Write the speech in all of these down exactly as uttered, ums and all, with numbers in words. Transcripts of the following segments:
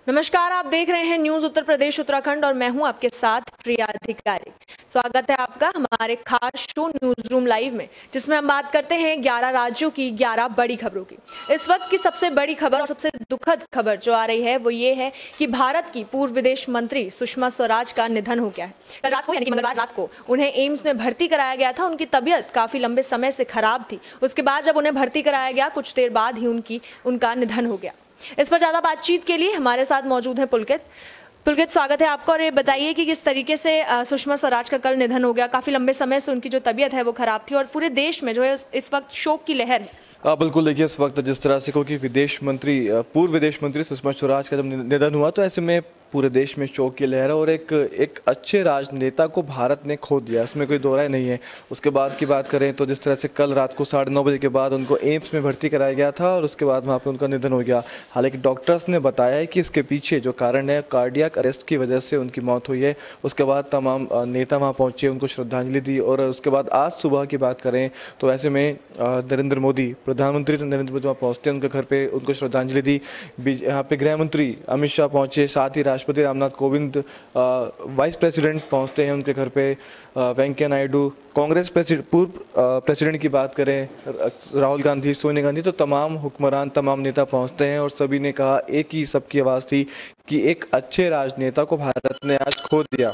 नमस्कार, आप देख रहे हैं न्यूज उत्तर प्रदेश उत्तराखंड और मैं हूं आपके साथ प्रिया अधिकारी। स्वागत है आपका हमारे खास शो न्यूज रूम लाइव में, जिसमें हम बात करते हैं ग्यारह राज्यों की ग्यारह बड़ी खबरों की। इस वक्त की सबसे बड़ी खबर और सबसे दुखद खबर जो आ रही है वो ये है कि भारत की पूर्व विदेश मंत्री सुषमा स्वराज का निधन हो गया है। कल रात को यानी कि मंगलवार रात को उन्हें एम्स में भर्ती कराया गया था। उनकी तबीयत काफी लंबे समय से खराब थी। उसके बाद जब उन्हें भर्ती कराया गया, कुछ देर बाद ही उनकी उनका निधन हो गया। इस पर ज्यादा बातचीत के लिए हमारे साथ मौजूद है पुलकित। पुलकित, स्वागत है आपका। और ये बताइए कि किस तरीके से सुषमा स्वराज का कल निधन हो गया। काफी लंबे समय से उनकी जो तबीयत है वो खराब थी और पूरे देश में जो है इस वक्त शोक की लहर है। हाँ बिल्कुल, देखिए इस वक्त जिस तरह से क्योंकि विदेश मंत्री पूर्व विदेश मंत्री सुषमा स्वराज का जब निधन हुआ तो ऐसे में पूरे देश में शोक की लहर है और एक एक अच्छे राजनेता को भारत ने खो दिया, इसमें कोई दो राय नहीं है। उसके बाद की बात करें तो जिस तरह से कल रात को साढ़े नौ बजे के बाद उनको एम्स में भर्ती कराया गया था और उसके बाद वहाँ पे उनका निधन हो गया। हालांकि डॉक्टर्स ने बताया है कि इसके पीछे जो कारण है कार्डियक अरेस्ट की वजह से उनकी मौत हुई है। उसके बाद तमाम नेता वहाँ पहुँचे, उनको श्रद्धांजलि दी और उसके बाद आज सुबह की बात करें तो ऐसे में नरेंद्र मोदी, प्रधानमंत्री नरेंद्र मोदी वहाँ पहुँचते हैं उनके घर पे, उनको श्रद्धांजलि दी। यहाँ पे गृह मंत्री अमित शाह पहुँचे, साथ ही राष्ट्रपति रामनाथ कोविंद, वाइस प्रेसिडेंट पहुंचते हैं उनके घर पे, वेंकैया नायडू, कांग्रेस प्रेसिडेंट पूर्व प्रेसिडेंट की बात करें राहुल गांधी, सोनिया गांधी, तो तमाम हुक्मरान, तमाम नेता पहुंचते हैं और सभी ने कहा, एक ही सबकी आवाज़ थी कि एक अच्छे राजनेता को भारत ने आज खो दिया।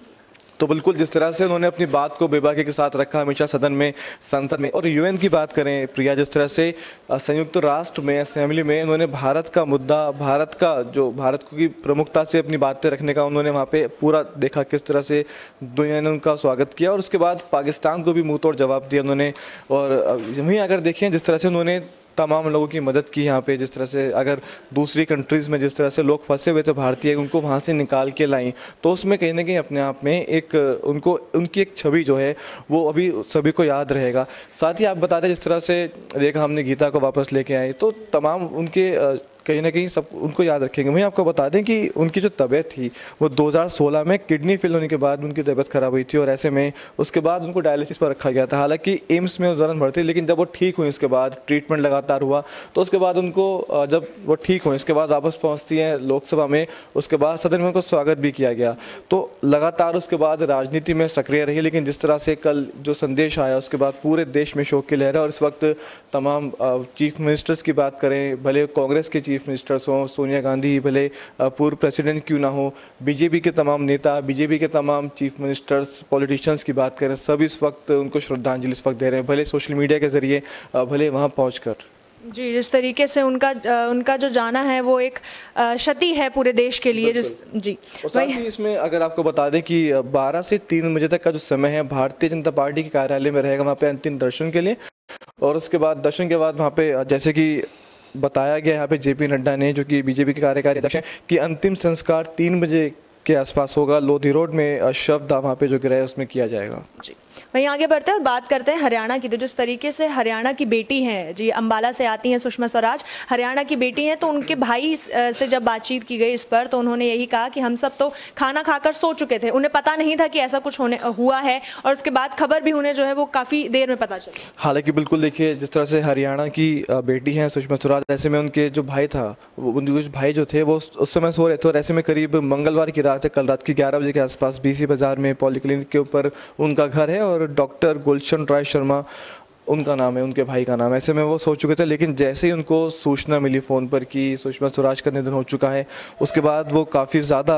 तो बिल्कुल जिस तरह से उन्होंने अपनी बात को बेबाकी के साथ रखा हमेशा सदन में, संसद में और यूएन की बात करें प्रिया, जिस तरह से संयुक्त राष्ट्र में असेंबली में उन्होंने भारत का मुद्दा, भारत का जो भारत की प्रमुखता से अपनी बातें रखने का उन्होंने वहाँ पे पूरा देखा, किस तरह से दुनिया ने उनका स्वागत किया और उसके बाद पाकिस्तान को भी मुँह तोड़ जवाब दिया उन्होंने। और वहीं अगर देखें जिस तरह से उन्होंने तमाम लोगों की मदद की यहाँ पे, जिस तरह से अगर दूसरी कंट्रीज़ में जिस तरह से लोग फंसे हुए थे भारतीय, उनको वहाँ से निकाल के लाई, तो उसमें कहीं ना कहीं अपने आप में एक उनको उनकी एक छवि जो है वो अभी सभी को याद रहेगा। साथ ही आप बता दें जिस तरह से देखा हमने गीता को वापस लेके आए, तो तमाम उनके कहीं ना कहीं सब उनको याद रखेंगे। वहीं आपको बता दें कि उनकी जो तबीयत थी वो दो हज़ार सोलह में किडनी फेल होने के बाद उनकी तबीयत खराब हुई थी और ऐसे में उसके बाद उनको डायलिसिस पर रखा गया था। हालांकि एम्स में उस दौरान भर्ती, लेकिन जब वो ठीक हुई उसके बाद ट्रीटमेंट लगातार हुआ तो उसके बाद उनको जब वो ठीक हुई उसके बाद वापस पहुँचती हैं लोकसभा में, उसके बाद सदन में उनको स्वागत भी किया गया। तो लगातार उसके बाद राजनीति में सक्रिय रही, लेकिन जिस तरह से कल जो संदेश आया उसके बाद पूरे देश में शोक की लहर है। और इस वक्त तमाम चीफ मिनिस्टर्स की बात करें, भले कांग्रेस के चीफ मिनिस्टर्स हों, सोनिया गांधी भले पूर्व प्रेसिडेंट क्यों ना हो, बीजेपी के तमाम नेता, बीजेपी के तमाम चीफ मिनिस्टर्स, पॉलिटिशियंस की बात करें, सब इस वक्त उनको श्रद्धांजलि इस वक्त दे रहे हैं, भले सोशल मीडिया के जरिए, भले वहाँ पहुँचकर। जी, जिस तरीके से उनका उनका जो जाना है वो एक क्षति है पूरे देश के लिए। जिस जी वही इसमें अगर आपको बता दें कि बारह से तीन बजे तक का जो समय है भारतीय जनता पार्टी के कार्यालय में रहेगा वहाँ पे अंतिम दर्शन के लिए। और उसके बाद दर्शन के बाद वहाँ पे जैसे कि बताया गया यहाँ पे जेपी नड्डा ने, जो कि बीजेपी के कार्यकारी अध्यक्ष हैं, कि अंतिम संस्कार तीन बजे के आसपास होगा। लोधी रोड में शव दाह वहाँ पे जो गिरा है उसमें किया जाएगा। जी, वहीं आगे बढ़ते हैं और बात करते हैं हरियाणा की। तो जिस तरीके से हरियाणा की बेटी हैं, जी अंबाला से आती हैं सुषमा स्वराज, हरियाणा की बेटी हैं, तो उनके भाई से जब बातचीत की गई इस पर तो उन्होंने यही कहा कि हम सब तो खाना खाकर सो चुके थे, उन्हें पता नहीं था कि ऐसा कुछ होने हुआ है और उसके बाद खबर भी उन्हें जो है वो काफ़ी देर में पता चली। हालांकि बिल्कुल देखिए जिस तरह से हरियाणा की बेटी हैं सुषमा स्वराज, ऐसे में उनके जो भाई था उनके भाई जो थे वो उस समय सो रहे थे और ऐसे में करीब मंगलवार की रात है, कल रात की ग्यारह बजे के आसपास बीसी बाजार में पॉलीक्लिनिक के ऊपर उनका घर है और डॉक्टर गुलशन राय शर्मा उनका नाम है, उनके भाई का नाम है। ऐसे में वो सो चुके थे, लेकिन जैसे ही उनको सूचना मिली फ़ोन पर कि सुषमा स्वराज का निधन हो चुका है, उसके बाद वो काफ़ी ज़्यादा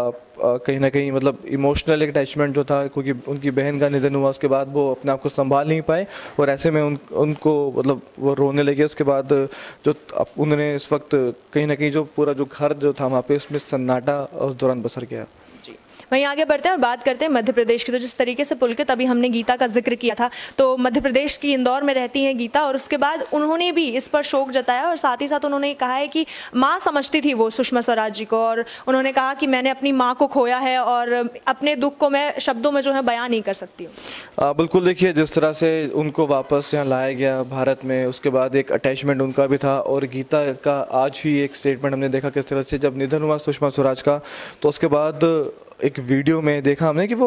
कहीं ना कहीं मतलब इमोशनल एक अटैचमेंट जो था, क्योंकि उनकी बहन का निधन हुआ, उसके बाद वो अपने आप को संभाल नहीं पाए और ऐसे में उन उनको मतलब वो रोने लगे। उसके बाद जो उन्होंने इस वक्त कहीं ना कहीं जो पूरा जो घर जो था वहाँ पे उसमें सन्नाटा उस दौरान बसर गया। वहीं आगे बढ़ते हैं और बात करते हैं मध्य प्रदेश की। तो जिस तरीके से पुलकित अभी हमने गीता का जिक्र किया था, तो मध्य प्रदेश की इंदौर में रहती हैं गीता और उसके बाद उन्होंने भी इस पर शोक जताया और साथ ही साथ उन्होंने कहा है कि माँ समझती थी वो सुषमा स्वराज जी को और उन्होंने कहा कि मैंने अपनी माँ को खोया है और अपने दुख को मैं शब्दों में जो है बयान नहीं कर सकती हूँ। बिल्कुल देखिए जिस तरह से उनको वापस यहाँ लाया गया भारत में, उसके बाद एक अटैचमेंट उनका भी था और गीता का आज ही एक स्टेटमेंट हमने देखा किस तरह से जब निधन हुआ सुषमा स्वराज का, तो उसके बाद एक वीडियो में देखा हमने कि वो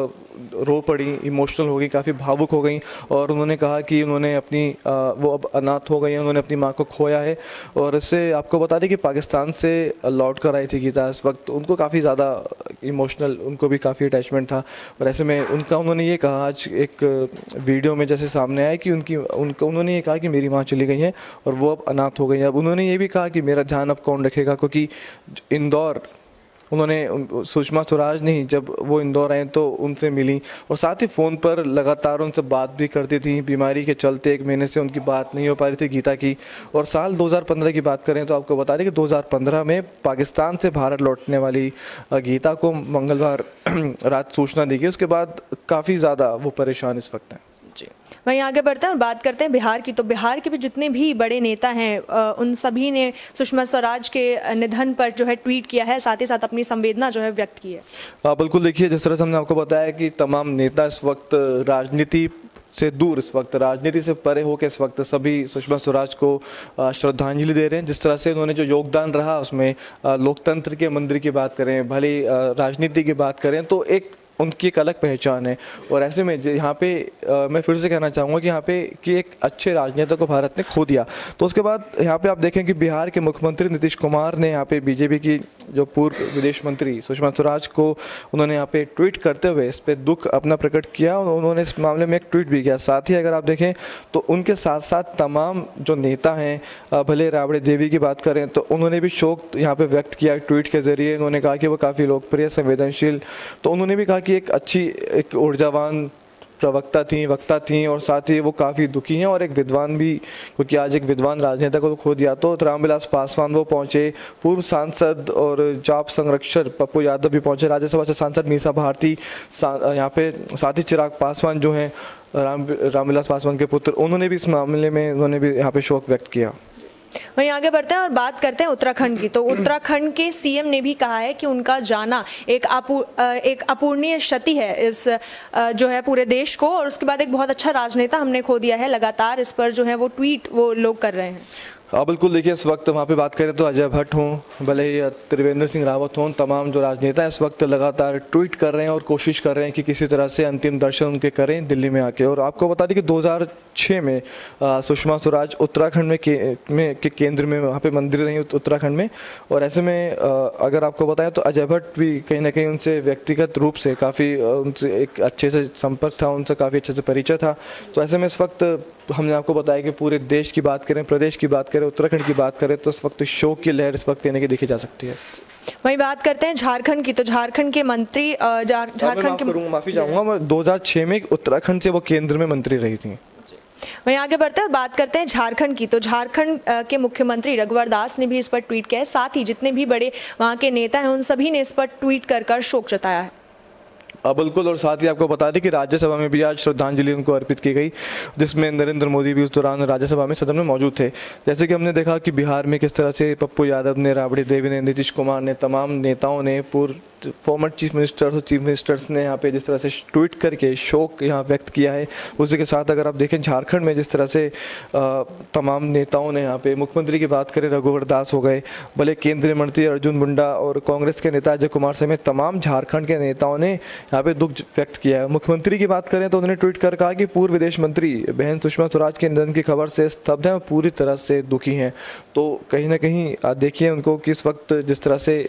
रो पड़ी, इमोशनल हो गई, काफ़ी भावुक हो गई और उन्होंने कहा कि उन्होंने अपनी वो अब अनाथ हो गई हैं, उन्होंने अपनी माँ को खोया है। और इससे आपको बता दें कि पाकिस्तान से लौट कर आई थी गीता, इस वक्त उनको काफ़ी ज़्यादा इमोशनल, उनको भी काफ़ी अटैचमेंट था। और ऐसे में उनका उन्होंने ये कहा आज एक वीडियो में जैसे सामने आया कि उनकी उनका उन्होंने ये कहा कि मेरी माँ चली गई है और वो अब अनाथ हो गई है। अब उन्होंने ये भी कहा कि मेरा ध्यान अब कौन रखेगा, क्योंकि इंदौर उन्होंने सुषमा स्वराज नहीं, जब वो इंदौर आए तो उनसे मिली और साथ ही फ़ोन पर लगातार उनसे बात भी करती थी। बीमारी के चलते एक महीने से उनकी बात नहीं हो पा रही थी गीता की। और साल दो हज़ार पंद्रह की बात करें तो आपको बता दें कि दो हज़ार पंद्रह में पाकिस्तान से भारत लौटने वाली गीता को मंगलवार रात सूचना दी गई। उसके बाद काफ़ी ज़्यादा वो परेशान इस वक्त हैं। जी, वहीं आगे बढ़ते हैं और बात करते हैं बिहार की। तो बिहार के भी जितने भी बड़े नेता हैं उन सभी ने सुषमा स्वराज के निधन पर जो है ट्वीट किया है, साथ ही साथ अपनी संवेदना जो है व्यक्त की है। हाँ बिल्कुल, देखिए जिस तरह से हमने आपको बताया कि तमाम नेता इस वक्त राजनीति से दूर, इस वक्त राजनीति से परे होकर इस वक्त सभी सुषमा स्वराज को श्रद्धांजलि दे रहे हैं। जिस तरह से उन्होंने जो योगदान रहा उसमें लोकतंत्र के मंदिर की बात करें, भले राजनीति की बात करें, तो एक उनकी एक अलग पहचान है। और ऐसे में यहाँ पे आ, मैं फिर से कहना चाहूँगा कि यहाँ पे कि एक अच्छे राजनेता को भारत ने खो दिया। तो उसके बाद यहाँ पे आप देखें कि बिहार के मुख्यमंत्री नीतीश कुमार ने यहाँ पे बीजेपी की जो पूर्व विदेश मंत्री सुषमा स्वराज को उन्होंने यहाँ पे ट्वीट करते हुए इस पर दुख अपना प्रकट किया और उन्होंने इस मामले में एक ट्वीट भी किया। साथ ही अगर आप देखें तो उनके साथ साथ तमाम जो नेता हैं, भले राबड़ी देवी की बात करें तो उन्होंने भी शोक यहाँ पे व्यक्त किया ट्वीट के जरिए। उन्होंने कहा कि वो काफ़ी लोकप्रिय, संवेदनशील, तो उन्होंने भी कहा कि एक अच्छी, एक ऊर्जावान प्रवक्ता थी, वक्ता थी और साथ ही वो काफ़ी दुखी हैं और एक विद्वान भी, क्योंकि आज एक विद्वान राजनेता को खो दिया। तो रामविलास पासवान वो पहुंचे, पूर्व सांसद और जाप संरक्षक पप्पू यादव भी पहुंचे, राज्यसभा से सांसद मीसा भारती यहाँ पे, साथ ही चिराग पासवान जो हैं राम रामविलास पासवान के पुत्र, उन्होंने भी इस मामले में उन्होंने भी यहाँ पे शोक व्यक्त किया। वहीं आगे बढ़ते हैं और बात करते हैं उत्तराखंड की। तो उत्तराखंड के सीएम ने भी कहा है कि उनका जाना एक अपू एक अपूर्णीय क्षति है इस जो है पूरे देश को, और उसके बाद एक बहुत अच्छा राजनेता हमने खो दिया है। लगातार इस पर जो है वो ट्वीट वो लोग कर रहे हैं। हाँ बिल्कुल, देखिए इस वक्त वहाँ पे बात करें तो अजय भट्ट हों, भले ही त्रिवेंद्र सिंह रावत हों, तमाम जो राजनेता इस वक्त लगातार ट्वीट कर रहे हैं और कोशिश कर रहे हैं कि किसी तरह से अंतिम दर्शन उनके करें दिल्ली में आके। और आपको बता दें कि दो हज़ार छह में सुषमा स्वराज उत्तराखंड में के, में के केंद्र में वहाँ पे मंदिर रही उत्तराखंड में। और ऐसे में आ, अगर आपको बताएं तो अजय भट्ट भी कहीं ना कहीं उनसे व्यक्तिगत रूप से काफ़ी उनसे एक अच्छे से संपर्क था, उनसे काफ़ी अच्छे से परिचय था। तो ऐसे में इस वक्त हमने आपको बताया कि पूरे देश की बात करें, प्रदेश की बात करें, उत्तराखंड की बात करें तो इस वक्त शोक की लहर इस वक्त यानी कि देखी जा सकती है। वही बात करते हैं झारखंड की। तो झारखंड के मंत्री झारखंड के माफी चाहूँगा मैं दो हज़ार छह में उत्तराखंड से वो केंद्र में मंत्री रही थी। वहीं आगे बढ़ते हैं और बात करते हैं झारखंड की। तो झारखंड के मुख्यमंत्री रघुवर दास ने भी इस पर ट्वीट किया है, साथ ही जितने भी बड़े वहाँ के नेता हैं उन सभी ने इस पर ट्वीट कर कर शोक जताया है। बिल्कुल, और साथ ही आपको बता दें कि राज्यसभा में भी आज श्रद्धांजलि उनको अर्पित की गई, जिसमें नरेंद्र मोदी भी उस दौरान राज्यसभा में सदन में मौजूद थे। जैसे कि हमने देखा कि बिहार में किस तरह से पप्पू यादव ने, राबड़ी देवी ने, नीतीश कुमार ने, तमाम नेताओं ने, पूर्व फॉर्मर चीफ मिनिस्टर्स और चीफ मिनिस्टर्स ने यहाँ पे जिस तरह से ट्वीट करके शोक यहाँ व्यक्त किया है। उसी के साथ अगर आप देखें झारखंड में जिस तरह से आ, तमाम नेताओं ने यहाँ पे, मुख्यमंत्री की बात करें रघुवर दास हो गए, भले केंद्रीय मंत्री अर्जुन मुंडा और कांग्रेस के नेता अजय कुमार समेत तमाम झारखंड के नेताओं ने यहाँ पे दुख व्यक्त किया है। मुख्यमंत्री की बात करें तो उन्होंने ट्वीट कर कहा कि पूर्व विदेश मंत्री बहन सुषमा स्वराज के निधन की खबर से स्तब्ध हैं और पूरी तरह से दुखी हैं। तो कहीं ना कहीं देखिए उनको किस वक्त जिस तरह से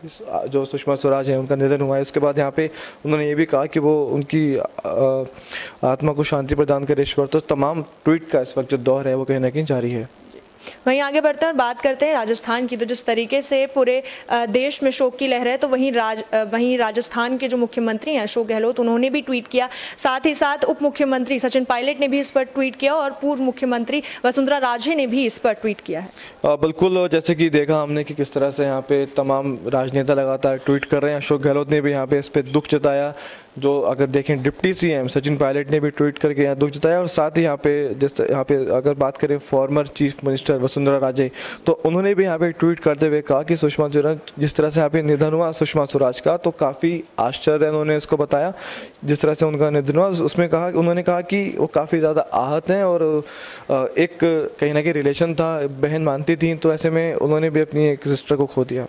जो सुषमा स्वराज है उनका निधन हुआ है, उसके बाद यहाँ पे उन्होंने ये भी कहा कि वो उनकी आत्मा को शांति प्रदान करे ईश्वर। तो तमाम ट्वीट का इस वक्त जो दौर है वो कहीं ना कहीं जारी है। वहीं आगे बढ़ते हैं और बात करते हैं राजस्थान की। तो जिस तरीके से पूरे देश में शोक की लहर है, तो वहीं राज वहीं राजस्थान के जो मुख्यमंत्री हैं अशोक गहलोत, उन्होंने भी ट्वीट किया। साथ ही साथ उप मुख्यमंत्री सचिन पायलट ने भी इस पर ट्वीट किया और पूर्व मुख्यमंत्री वसुंधरा राजे ने भी इस पर ट्वीट किया है। बिल्कुल, जैसे कि देखा हमने कि किस तरह से यहाँ पे तमाम राजनेता लगातार ट्वीट कर रहे हैं। अशोक गहलोत ने भी यहाँ पे इस पर दुख जताया। जो अगर देखें डिप्टी सीएम सचिन पायलट ने भी ट्वीट करके यहाँ दुख जताया। और साथ ही यहाँ पे जिस यहाँ पे अगर बात करें former chief minister Vasundhara Raje, तो उन्होंने भी यहाँ पे ट्वीट करते हुए कहा कि सुषमा स्वराज जिस तरह से यहाँ पे निधन हुआ सुषमा स्वराज का, तो काफ़ी आश्चर्य उन्होंने इसको बताया जिस तरह से उनका निधन हुआ। उसमें कहा उन्होंने कहा कि वो काफ़ी ज़्यादा आहत हैं और एक कहीं ना कहीं रिलेशन था, बहन मानती थी, तो ऐसे में उन्होंने भी अपनी एक सिस्टर को खो दिया।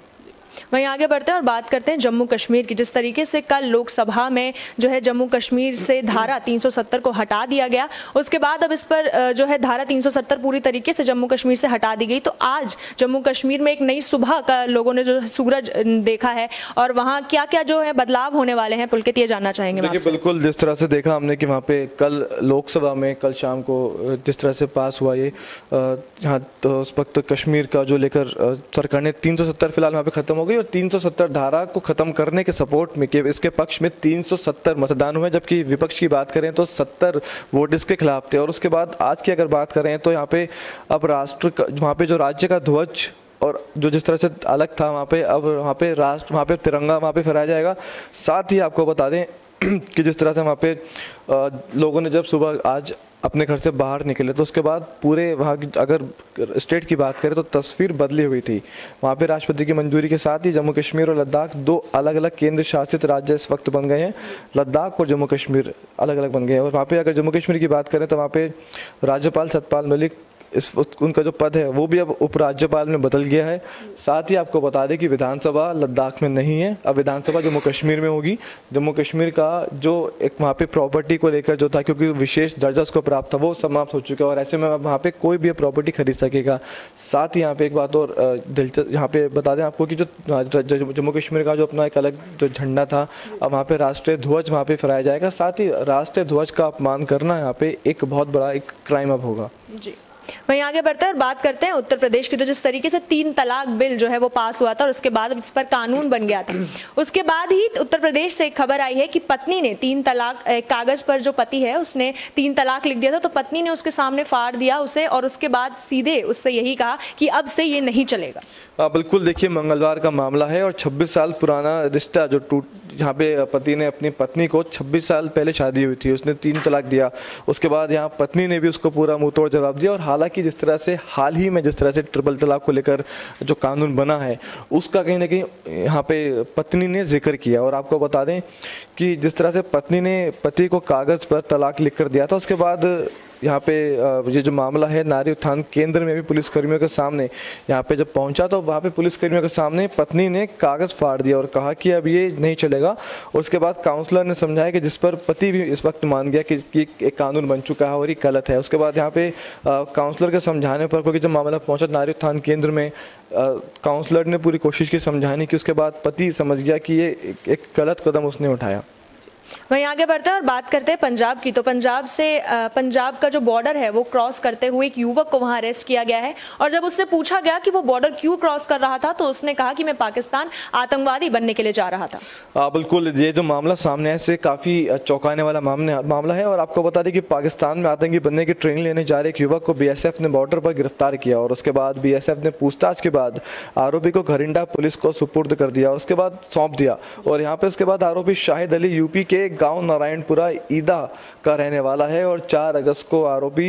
वहीं आगे बढ़ते हैं और बात करते हैं जम्मू कश्मीर की। जिस तरीके से कल लोकसभा में जो है जम्मू कश्मीर से धारा तीन सौ सत्तर को हटा दिया गया, उसके बाद अब इस पर जो है धारा तीन सौ सत्तर पूरी तरीके से जम्मू कश्मीर से हटा दी गई, तो आज जम्मू कश्मीर में एक नई सुबह का लोगों ने जो सूरज देखा है और वहाँ क्या क्या जो है बदलाव होने वाले हैं, पुलकित ये जानना चाहेंगे। देखिए बिल्कुल, जिस तरह से देखा हमने कि वहाँ पे कल लोकसभा में कल शाम को जिस तरह से पास हुआ ये यहाँ, तो उस वक्त कश्मीर का जो लेकर सरकार ने तीन सौ सत्तर फिलहाल वहाँ पे खत्म हो गई और तीन सौ सत्तर धारा को खत्म करने के सपोर्ट में कि इसके पक्ष में तीन सौ सत्तर मतदान हुए, जबकि विपक्ष की बात करें तो सत्तर वोट इसके खिलाफ थे। और उसके बाद आज की अगर बात करें तो यहाँ पे अब राष्ट्र वहाँ पे जो राज्य का ध्वज और जो जिस तरह से अलग था वहाँ पे अब वहाँ पे राष्ट्र वहाँ पे तिरंगा वहाँ पे फहराया जाएगा। साथ ही आपको बता दें कि जिस तरह से वहाँ पे लोगों ने जब सुबह आज अपने घर से बाहर निकले तो उसके बाद पूरे वहाँ की अगर स्टेट की बात करें तो तस्वीर बदली हुई थी। वहाँ पे राष्ट्रपति की मंजूरी के साथ ही जम्मू कश्मीर और लद्दाख दो अलग अलग केंद्र शासित राज्य इस वक्त बन गए हैं। लद्दाख और जम्मू कश्मीर अलग अलग बन गए हैं और वहाँ पे अगर जम्मू कश्मीर की बात करें तो वहाँ पे राज्यपाल सत्यपाल मलिक इस उनका जो पद है वो भी अब उपराज्यपाल में बदल गया है। साथ ही आपको बता दें कि विधानसभा लद्दाख में नहीं है, अब विधानसभा जम्मू कश्मीर में होगी। जम्मू कश्मीर का जो एक वहाँ पे प्रॉपर्टी को लेकर जो था, क्योंकि विशेष दर्जा उसको प्राप्त था, वो समाप्त हो चुका है और ऐसे में अब वहाँ पे कोई भी प्रॉपर्टी खरीद सकेगा। साथ ही यहाँ पे एक बात और दिलचस्प यहाँ पे बता दें आपको कि जो जम्मू कश्मीर का जो अपना एक अलग जो झंडा था, अब वहाँ पे राष्ट्रीय ध्वज वहाँ पे फहराया जाएगा। साथ ही राष्ट्रीय ध्वज का अपमान करना यहाँ पे एक बहुत बड़ा एक क्राइम अब होगा। जी, वहीं आगे बढ़ते हैं और बात करते हैं उत्तर प्रदेश की। तो जिस तरीके से तीन तलाक बिल जो है वो पास हुआ था और उसके बाद इस पर कानून बन गया था, उसके बाद ही उत्तर प्रदेश से एक खबर आई है कि पत्नी ने तीन तलाक, कागज पर जो पति है उसने तीन तलाक लिख दिया था, तो पत्नी ने उसके सामने फाड़ दिया उसे और उसके बाद सीधे उससे यही कहा कि अब से ये नहीं चलेगा। आ, बिल्कुल, देखिए मंगलवार का मामला है और छब्बीस साल पुराना रिश्ता जो टूट यहाँ पे पति ने अपनी पत्नी को छब्बीस साल पहले शादी हुई थी, उसने तीन तलाक दिया। उसके बाद यहाँ पत्नी ने भी उसको पूरा मुंह तोड़ जवाब दिया और हालांकि जिस तरह से हाल ही में जिस तरह से ट्रिपल तलाक को लेकर जो कानून बना है उसका कहीं ना कहीं यहाँ पे पत्नी ने जिक्र किया। और आपको बता दें कि जिस तरह से पत्नी ने पति को कागज़ पर तलाक लिख कर दिया था, उसके बाद यहाँ पे ये जो मामला है नारी उत्थान केंद्र में भी पुलिसकर्मियों के सामने यहाँ पे जब पहुंचा तो वहाँ पे पुलिसकर्मियों के सामने पत्नी ने कागज़ फाड़ दिया और कहा कि अब ये नहीं चलेगा। उसके बाद काउंसलर ने समझाया कि जिस पर पति भी इस वक्त मान गया कि, कि एक कानून बन चुका है और ये गलत है। उसके बाद यहाँ पे काउंसलर के समझाने पर, क्योंकि जब मामला पहुँचा नारी उत्थान केंद्र में, काउंसलर ने पूरी कोशिश की समझाने की, उसके बाद पति समझ गया कि ये एक गलत कदम उसने उठाया। वहीं आगे बढ़ते हैं और बात करते हैं पंजाब की। तो पंजाब से पंजाब का जो बॉर्डर है वो क्रॉस करते हुए एक युवक को वहां अरेस्ट किया गया है और जब उससे पूछा गया कि वो बॉर्डर क्यों क्रॉस कर रहा था तो उसने कहा कि मैं पाकिस्तान आतंकवादी बनने के लिए जा रहा था। आ, बिल्कुल, ये जो मामला सामने है इससे काफ़ी चौंकाने वाला मामला है और आपको बता दें कि पाकिस्तान में आतंकी बनने की ट्रेनिंग लेने जा रहे एक युवक को बी एस एफ ने बॉर्डर पर गिरफ्तार किया और उसके बाद बी एस एफ ने पूछताछ के बाद आरोपी को घरिंडा पुलिस को सुपुर्द कर दिया और उसके बाद सौंप दिया। और यहाँ पे उसके बाद आरोपी शाहिद अली यूपी के गांव नारायणपुरा ईदा का रहने वाला है और चार अगस्त को आरोपी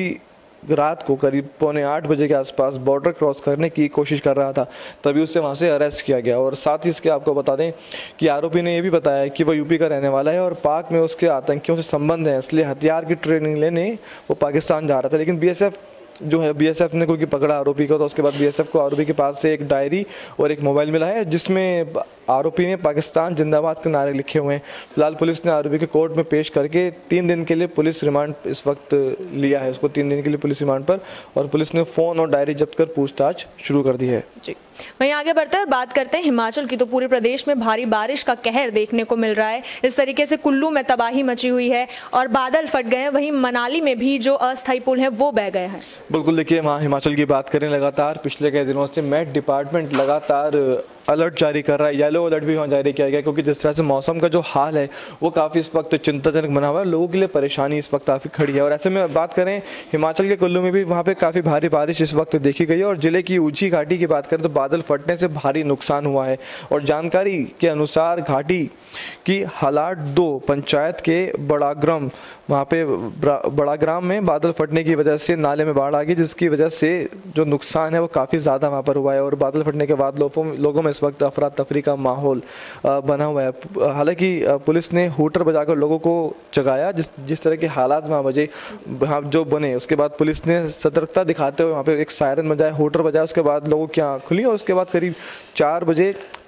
रात को करीब पौने आठ बजे के आसपास बॉर्डर क्रॉस करने की कोशिश कर रहा था, तभी उससे वहां से अरेस्ट किया गया। और साथ ही इसके आपको बता दें कि आरोपी ने यह भी बताया कि वह यूपी का रहने वाला है और पाक में उसके आतंकियों से संबंध है, इसलिए हथियार की ट्रेनिंग लेने वो पाकिस्तान जा रहा था। लेकिन बीएसएफ जो है बीएसएफ ने क्योंकि पकड़ा आरोपी को, तो उसके बाद बीएसएफ को आरोपी के पास से एक डायरी और एक मोबाइल मिला है जिसमें आरोपी ने पाकिस्तान जिंदाबाद के नारे लिखे हुए हैं। फिलहाल पुलिस ने आरोपी के कोर्ट में पेश करके तीन दिन के लिए पुलिस रिमांड इस वक्त लिया है, उसको तीन दिन के लिए पुलिस रिमांड पर, और पुलिस ने फोन और डायरी जब्त कर पूछताछ शुरू कर दी है। जी, वहीं आगे बढ़ते हैं और बात करते हैं हिमाचल की। तो पूरे प्रदेश में भारी बारिश का कहर देखने को मिल रहा है। इस तरीके से कुल्लू में तबाही मची हुई है और बादल फट गए हैं। वहीं मनाली में भी जो अस्थायी पुल है वो बह गए हैं। बिल्कुल, देखिए वहाँ हिमाचल की बात करें, लगातार पिछले कई दिनों से मेट डिपार्टमेंट लगातार अलर्ट जारी कर रहा है, येलो अलर्ट भी वहाँ जारी किया गया, क्योंकि जिस तरह से मौसम का जो हाल है वो काफ़ी इस वक्त चिंताजनक बना हुआ है, लोगों के लिए परेशानी इस वक्त काफ़ी खड़ी है। और ऐसे में बात करें हिमाचल के कुल्लू में भी वहाँ पे काफ़ी भारी बारिश इस वक्त देखी गई है और जिले की ऊंची घाटी की बात करें तो बादल फटने से भारी नुकसान हुआ है। और जानकारी के अनुसार घाटी की हालाट दो पंचायत के बड़ाग्राम, वहाँ पे बड़ाग्राम में बादल फटने की वजह से नाले में बाढ़ आ गई, जिसकी वजह से जो नुकसान है वो काफ़ी ज़्यादा वहाँ पर हुआ है। और बादल फटने के बाद लोगों लोगों में इस वक्त अफरा तफरी का माहौल बना हुआ है। हालांकि पुलिस ने हूटर बजाकर लोगों को जगाया, जिस जिस तरह के हालात वहाँ बजे वहाँ जो बने, उसके बाद पुलिस ने सतर्कता दिखाते हुए वहाँ पे एक सायरन बजाया, हूटर बजाया, उसके बाद लोगों की आँख खुली और उसके बाद करीब चार बजे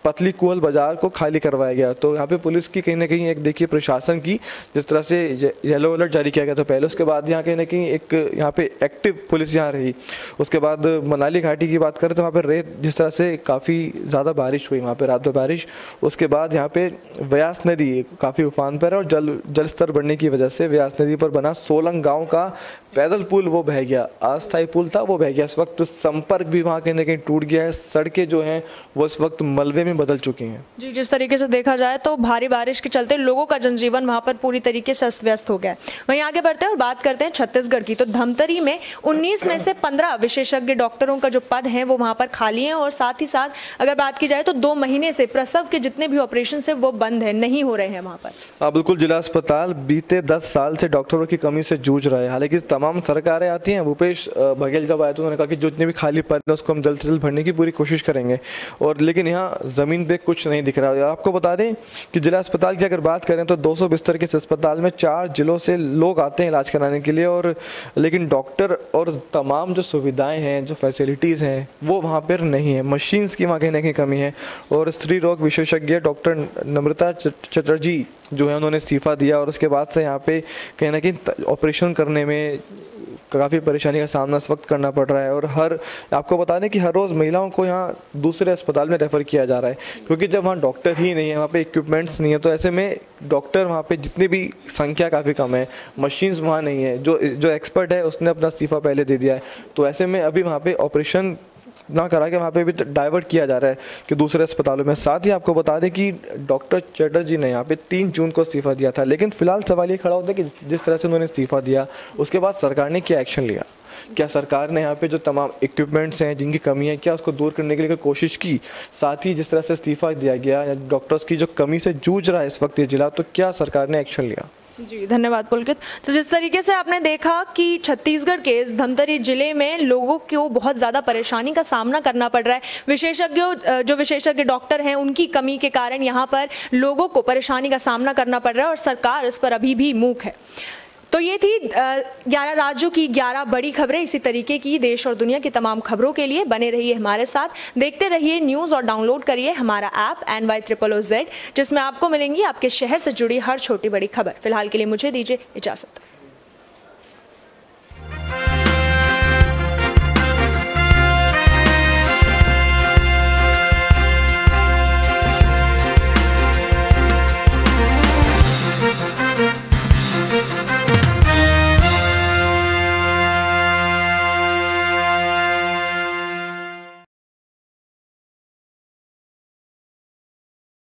पतली कुहल बाजार को खाली करवाया गया। तो यहाँ पे पुलिस की कहीं ना कहीं एक देखिए प्रशासन की जिस तरह से येलो अलर्ट जारी किया गया था पहले, उसके बाद यहाँ कहीं ना कहीं एक यहाँ पे एक्टिव पुलिस यहाँ रही। उसके बाद मनाली घाटी की बात करें तो वहाँ पे रेत जिस तरह से काफ़ी ज़्यादा बारिश हुई वहाँ पे रात में बारिश, उसके बाद यहाँ पे व्यास नदी काफ़ी उफान पर है और जल जल स्तर बढ़ने की वजह से व्यास नदी पर बना सोलंग गाँव का पैदल पुल वो बह गया, अस्थायी पुल था वो बह गया। इस वक्त संपर्क भी वहाँ कहीं ना कहीं टूट गया है, सड़कें जो हैं वो इस वक्त मलबे में बदल चुकी हैं। जी, जिस तरीके से देखा जाए तो भारी बारिश के चलते लोगों का जनजीवन वहाँ पर पूरी तरीके से अस्त व्यस्त हो गया है। वहीं आगे बढ़ते हैं और बात करते हैं छत्तीसगढ़ की। तो धमतरी में उन्नीस में से पंद्रह विशेषज्ञ डॉक्टरों का जो पद है वो वहाँ पर खाली है और साथ ही साथ अगर बात की जाए तो दो महीने से प्रसव के जितने भी ऑपरेशन है वो बंद है, नहीं हो रहे हैं वहाँ पर। हाँ बिल्कुल, जिला अस्पताल बीते दस साल से डॉक्टरों की कमी से जूझ रहा है। हालांकि तमाम सरकारें आती हैं, भूपेश बघेल जब आए तो उन्होंने कहा कि जितने भी खाली पद हैं उसको हम जल्द से जल्द भरने की पूरी कोशिश करेंगे, और लेकिन यहाँ ज़मीन पे कुछ नहीं दिख रहा है। आपको बता दें कि जिला अस्पताल की अगर बात करें तो दो सौ बिस्तर के इस अस्पताल में चार जिलों से लोग आते हैं इलाज कराने के लिए, और लेकिन डॉक्टर और तमाम जो सुविधाएँ हैं, जो फैसिलिटीज़ हैं वो वहाँ पर नहीं है। मशीन्स की वहाँ कहीं ना कहीं कमी है। और स्त्री रोग विशेषज्ञ डॉक्टर नम्रता चटर्जी जो है उन्होंने इस्तीफ़ा दिया, और उसके बाद से यहाँ पे कहीं ना कहीं ऑपरेशन करने में काफ़ी परेशानी का सामना इस वक्त करना पड़ रहा है। और हर आपको बता दें कि हर रोज़ महिलाओं को यहाँ दूसरे अस्पताल में रेफ़र किया जा रहा है, क्योंकि जब वहाँ डॉक्टर ही नहीं है, वहाँ पे इक्विपमेंट्स नहीं है, तो ऐसे में डॉक्टर वहाँ पे जितनी भी संख्या काफ़ी कम है, मशीन्स वहाँ नहीं है। जो जो एक्सपर्ट है उसने अपना इस्तीफ़ा पहले दे दिया है, तो ऐसे में अभी वहाँ पर ऑपरेशन ना करा के वहाँ पे भी डाइवर्ट किया जा रहा है कि दूसरे अस्पतालों में। साथ ही आपको बता दें कि डॉक्टर चटर्जी ने यहाँ पे तीन जून को इस्तीफ़ा दिया था, लेकिन फिलहाल सवाल ये खड़ा होता है कि जिस तरह से उन्होंने इस्तीफ़ा दिया उसके बाद सरकार ने क्या एक्शन लिया। क्या सरकार ने यहाँ पे जो तमाम इक्विपमेंट्स हैं जिनकी कमी है क्या उसको दूर करने के लिए कोशिश की। साथ ही जिस तरह से इस्तीफ़ा दिया गया या डॉक्टर्स की जो कमी से जूझ रहा है इस वक्त ये जिला, तो क्या सरकार ने एक्शन लिया। जी धन्यवाद पुलकित। तो जिस तरीके से आपने देखा कि छत्तीसगढ़ के इस धमतरी जिले में लोगों को बहुत ज़्यादा परेशानी का सामना करना पड़ रहा है। विशेषज्ञों जो विशेषज्ञ डॉक्टर हैं उनकी कमी के कारण यहाँ पर लोगों को परेशानी का सामना करना पड़ रहा है और सरकार इस पर अभी भी मूक है। तो ये थी ग्यारह राज्यों की ग्यारह बड़ी खबरें। इसी तरीके की देश और दुनिया की तमाम खबरों के लिए बने रहिए हमारे साथ, देखते रहिए न्यूज़ और डाउनलोड करिए हमारा app N Y triple O Z, जिसमें आपको मिलेंगी आपके शहर से जुड़ी हर छोटी बड़ी खबर। फिलहाल के लिए मुझे दीजिए इजाज़त।